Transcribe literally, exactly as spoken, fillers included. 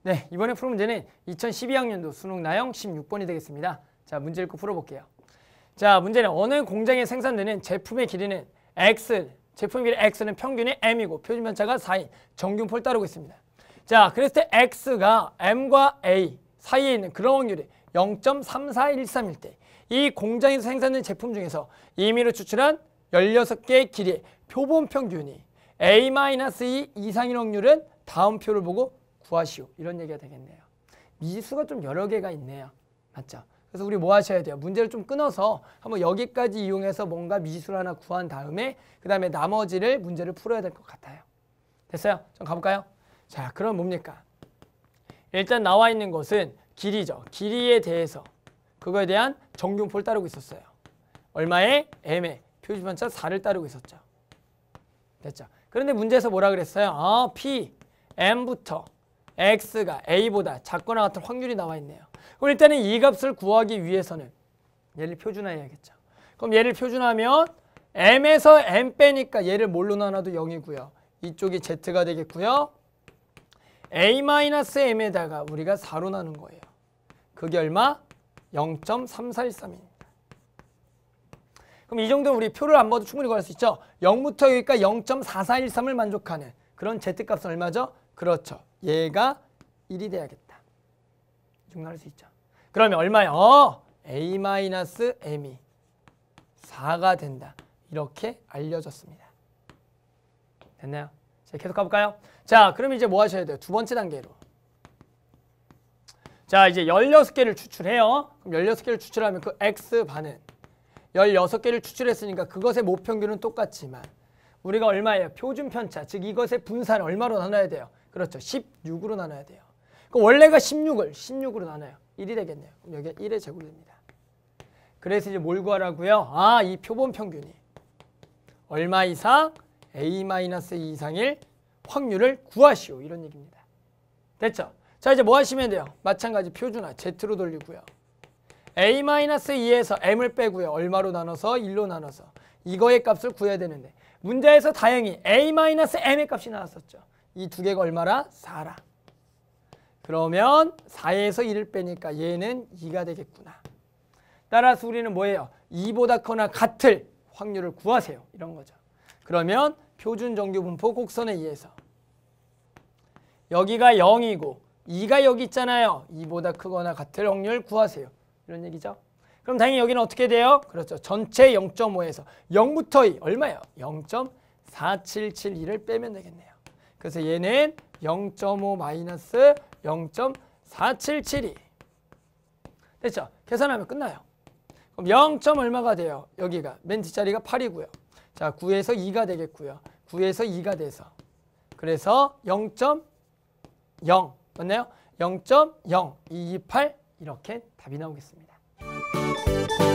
네, 이번에 풀 문제는 이천십이 학년도 수능 나형 십육 번이 되겠습니다. 자, 문제 읽고 풀어볼게요. 자, 문제는 어느 공장에 생산되는 제품의 길이는 X, 제품의 길이 X는 평균이 M이고 표준 편차가 사인, 정균포를 따르고 있습니다. 자, 그랬을 때 X가 M과 A 사이에 있는 그런 확률이 영 점 삼사일삼일 때 이 공장에서 생산된 제품 중에서 임의로 추출한 열여섯 개의 길이의 표본 평균이 에이 이 이상인 확률은 다음 표를 보고 구하시오. 이런 얘기가 되겠네요. 미지수가 좀 여러 개가 있네요. 맞죠? 그래서 우리 뭐 하셔야 돼요? 문제를 좀 끊어서 한번 여기까지 이용해서 뭔가 미지수를 하나 구한 다음에 그 다음에 나머지를 문제를 풀어야 될 것 같아요. 됐어요? 좀 가볼까요? 자, 그럼 뭡니까? 일단 나와 있는 것은 길이죠. 길이에 대해서 그거에 대한 정균포를 따르고 있었어요. 얼마에? M에 표준 편차 사를 따르고 있었죠. 됐죠? 그런데 문제에서 뭐라 그랬어요? 아, P, M부터 X가 A보다 작거나 같은 확률이 나와 있네요. 그럼 일단은 이 값을 구하기 위해서는 얘를 표준화해야겠죠. 그럼 얘를 표준화하면 M에서 M 빼니까 얘를 뭘로 나눠도 영이고요. 이쪽이 Z가 되겠고요. 에이 M에다가 우리가 사로 나눈 거예요. 그게 얼마? 영 점 삼사일삼입니다. 그럼 이 정도는 우리 표를 안 봐도 충분히 구할 수 있죠. 영부터 여기까지 영 점 사사일삼을 만족하는 그런 Z값은 얼마죠? 그렇죠. 얘가 일이 돼야겠다. 이 정도 할 수 있죠. 그러면 얼마예요? 어, 에이 M이 사가 된다. 이렇게 알려졌습니다. 됐나요? 자, 계속 가볼까요? 자, 그럼 이제 뭐 하셔야 돼요? 두 번째 단계로. 자, 이제 열여섯 개를 추출해요. 그럼 열여섯 개를 추출하면 그 X반은 열여섯 개를 추출했으니까 그것의 모평균은 똑같지만 우리가 얼마예요? 표준 편차, 즉 이것의 분산을 얼마로 나눠야 돼요? 그렇죠. 십육으로 나눠야 돼요. 그럼 원래가 십육을 십육으로 나눠요. 일이 되겠네요. 그럼 여기가 일의 제곱이 됩니다. 그래서 이제 뭘 구하라고요? 아, 이 표본 평균이 얼마 이상? 에이 이 이상일 확률을 구하시오. 이런 얘기입니다. 됐죠? 자, 이제 뭐 하시면 돼요? 마찬가지 표준화 Z로 돌리고요. 에이 이에서 M을 빼고요. 얼마로 나눠서? 일로 나눠서. 이거의 값을 구해야 되는데 문제에서 다행히 에이 M의 값이 나왔었죠. 이 두 개가 얼마라? 사라. 그러면 사에서 일을 빼니까 얘는 이가 되겠구나. 따라서 우리는 뭐예요? 이보다 커나 같을 확률을 구하세요. 이런 거죠. 그러면 표준 정규 분포 곡선에 의해서 여기가 영이고 이가 여기 있잖아요. 이보다 크거나 같을 확률 구하세요. 이런 얘기죠. 그럼 당연히 여기는 어떻게 돼요? 그렇죠. 전체 영 점 오에서 영부터 이 얼마예요? 영 점 사칠칠이를 빼면 되겠네요. 그래서 얘는 영 점 오 마이너스 영 점 사칠칠이. 됐죠? 계산하면 끝나요. 그럼 영 점 얼마가 돼요? 여기가 맨 뒷자리가 팔이고요. 자, 구에서 이가 되겠고요. 구에서 이가 돼서 그래서 영 점 영 맞나요? 영 점 영 이이팔 이렇게 답이 나오겠습니다.